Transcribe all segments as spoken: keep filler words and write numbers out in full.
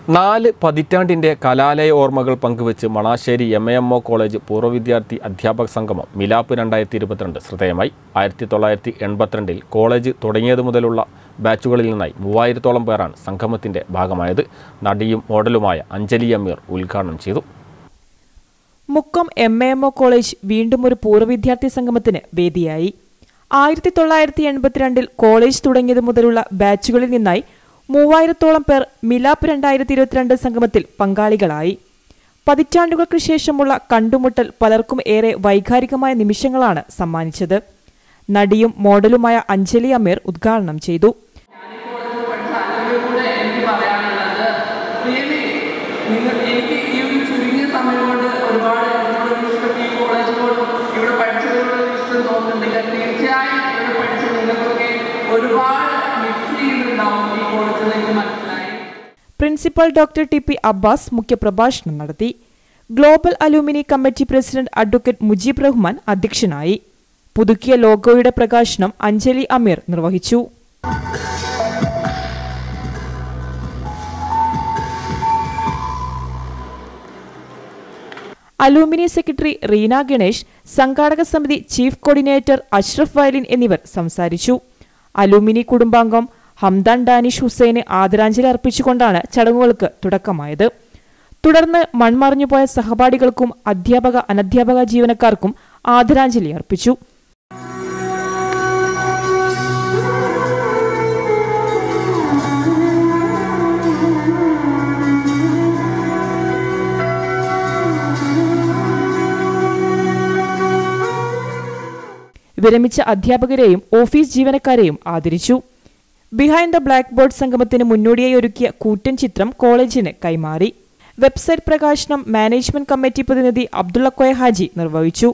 നാല് പതിറ്റാണ്ടിൻ്റെ കലാലയ ഓർമ്മകൾ പങ്കുവച്ച് Manassery M A M O college പൂർവ്വ വിദ്യാർത്ഥി അധ്യാപക സംഗമം മിലാപ്പ് രണ്ടായിരത്തി ഇരുപത്തിരണ്ട് ശ്രദ്ധേയമായി. ആയിരത്തി തൊള്ളായിരത്തി എൺപത്തിരണ്ടിൽ കോളേജ് തുടങ്ങിയതു മുതലുള്ള ബാച്ചുകളിൽ നിന്നായി മൂവായിരത്തോളം പേരാണ് സംഗമത്തിൻ്റെ ഭാഗമായത്. നടിയും മോഡലുമായ അഞ്ജലി അമീർ ഉദ്ഘാടനം ചെയ്തു. Mukkam M A M O college വീണ്ടും ഒരു പൂർവ്വ വിദ്യാർത്ഥി സംഗമത്തിന് വേദിയായി. ആയിരത്തി തൊള്ളായിരത്തി എൺപത്തിരണ്ടിൽ കോളേജ് തുടങ്ങിയതു മുതലുള്ള ബാച്ചുകളിൽ നിന്നായി മൂവായിരത്തോളം പേർ മിലാപ്പ് രണ്ടായിരത്തി ഇരുപത്തിരണ്ട് സംഗമത്തിൽ പങ്കാളികളായി. പതിറ്റാണ്ടുകൾക്ക് ശേഷമുള്ള കണ്ടുമുട്ടൽ പലർക്കും ഏറെ വൈകാരികമായ നിമിഷങ്ങളാണ് സമ്മാനിച്ചത്. നടിയും മോഡലുമായ അഞ്ജലി അമീർ ഉദ്ഘാടനം ചെയ്തു. Principal doctor T P Abbas മുഖ്യപ്രഭാഷണം നടത്തി. Global alumni committee president advocate Mujeeb Rahman അധ്യക്ഷനായി. പുതുക്കിയ ലോഗോയുടെ പ്രകാശനം അഞ്ജലി അമീർ നിർവഹിച്ചു. അലൂമിനി സെക്രട്ടറി റീന ഗണേഷ്, സംഘാടക സമിതി ചീഫ് കോർഡിനേറ്റർ അഷ്റഫ് വയലിൻ എന്നിവർ സംസാരിച്ചു. അലൂമിനി കുടുംബാംഗം ഹംദാൻ ഡാനിഷ് ഹുസൈന് ആദരാഞ്ജലി അർപ്പിച്ചുകൊണ്ടാണ് ചടങ്ങുകൾക്ക് തുടക്കമായത്. തുടർന്ന് മൺമറഞ്ഞുപോയ സഹപാഠികൾക്കും അധ്യാപക അനധ്യാപക ജീവനക്കാർക്കും ആദരാഞ്ജലി അർപ്പിച്ചു. വിരമിച്ച അധ്യാപകരെയും ഓഫീസ് ജീവനക്കാരെയും ആദരിച്ചു. ബിഹൈൻഡ് ദ ബ്ലാക്ക് ബോർഡ് സംഗമത്തിന് മുന്നോടിയായി ഒരുക്കിയ കൂറ്റൻ ചിത്രം കോളേജിന് കൈമാറി. വെബ്സൈറ്റ് പ്രകാശനം മാനേജ്മെന്റ് കമ്മിറ്റി പ്രതിനിധി അബ്ദുള്ള കോയ ഹാജി നിർവഹിച്ചു.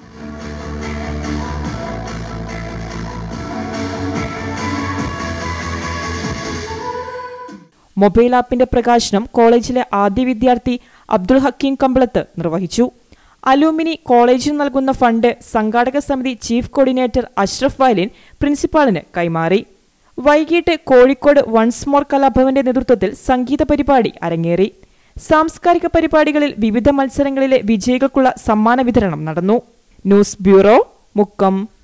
മൊബൈൽ ആപ്പിന്റെ പ്രകാശനം കോളേജിലെ ആദ്യ വിദ്യാർത്ഥി അബ്ദുൾ ഹക്കീം കമ്പളത്ത് നിർവഹിച്ചു. അലൂമിനി കോളേജിന് നൽകുന്ന ഫണ്ട് സംഘാടക സമിതി ചീഫ് കോർഡിനേറ്റർ അഷ്റഫ് വയലിൻ പ്രിൻസിപ്പാളിന് കൈമാറി. വൈകിട്ട് കോഴിക്കോട് വൺസ് മോർ കലാഭവന്റെ നേതൃത്വത്തിൽ സംഗീത പരിപാടി അരങ്ങേറി. സാംസ്കാരിക പരിപാടികളിൽ വിവിധ മത്സരങ്ങളിലെ വിജയികൾക്കുള്ള സമ്മാന വിതരണം നടന്നു. News bureau, Mukkam.